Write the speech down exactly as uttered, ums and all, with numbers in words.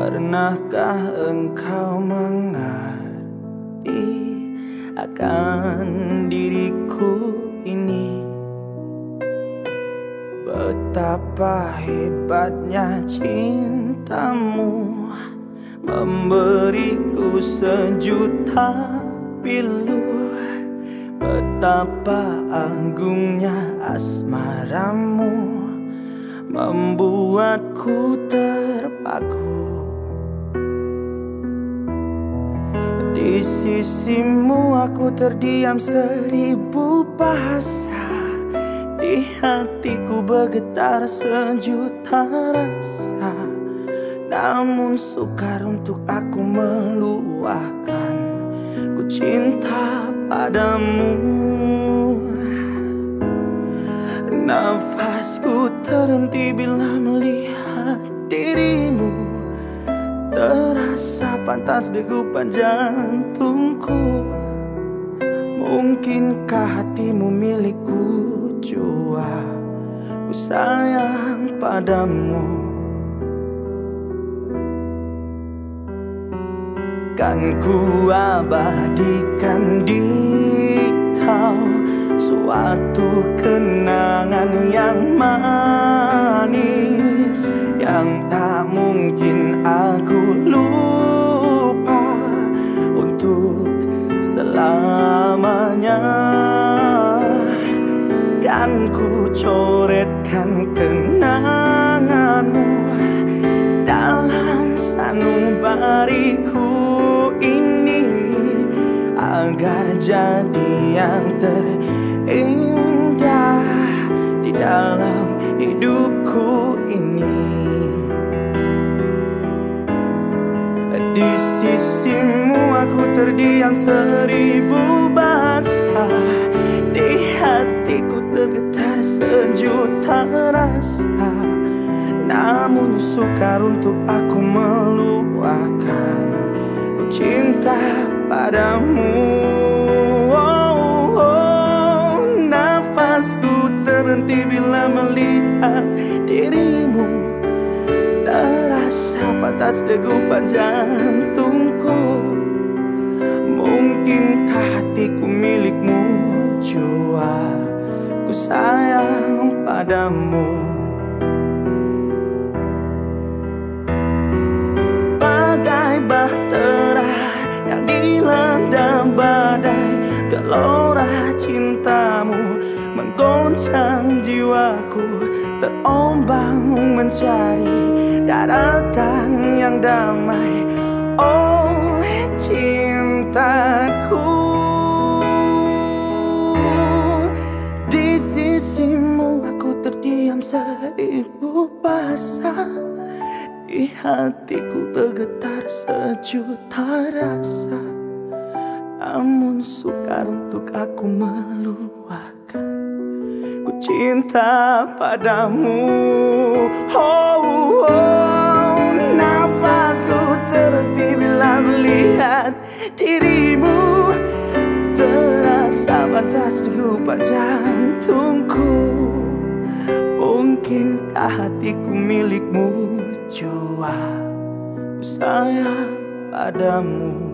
Pernahkah engkau mengerti akan diriku ini? Betapa hebatnya cintamu, memberiku sejuta pilu. Betapa agungnya asmaramu, membuatku terpaku. Di sisimu aku terdiam seribu bahasa. Di hatiku bergetar sejuta rasa. Namun sukar untuk aku meluahkan, ku cinta padamu. Nafasku terhenti bila melihat dirimu. Terasa pantas degupan jantungku. Mungkinkah hatimu milikku jua? Ku sayang padamu. Kan ku abadikan di kau suatu kenangan yang manis, yang tak mungkin aku lupa untuk selamanya. Kan ku coretkan kenanganmu dalam sanubariku ini, agar jadi yang terindah di dalam hidupku ini. Di sisimu aku terdiam seribu bahasa. Di hatiku tergetar sejuta rasa. Namun sukar untuk aku meluahkan, ku cinta padamu. Oh, oh, nafasku terhenti bila melihat dirimu. Terasa pantas degupan jantungku. Mungkinkah hatiku milikmu jua? Ku sayang padamu. Bagai bahtera yang dilanda badai, gelora cintamu menggoncang jiwaku. Terombang mencari daratan yang damai. Oh cintaku, di sisimu aku terdiam seribu bahasa. Di hatiku bergetar sejuta rasa. Namun sukar untuk aku meluahkan, ku cinta padamu. Oh, oh, nafasku terhenti bila melihat dirimu. Terasa pantas degupan jantungku. Mungkinkah hatiku milikmu jua? Ku sayang padamu.